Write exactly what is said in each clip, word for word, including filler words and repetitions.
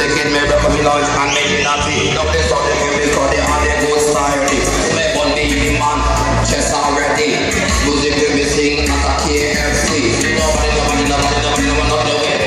taking me back from the lunch and making a tea. Now they start the music because they are the good style. Me on the man, chest already. Music will be sing at a K F C. Nobody, nobody, nobody, nobody, nobody, not the way.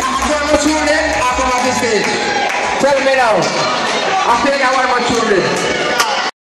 Tell me now. I think I want my children.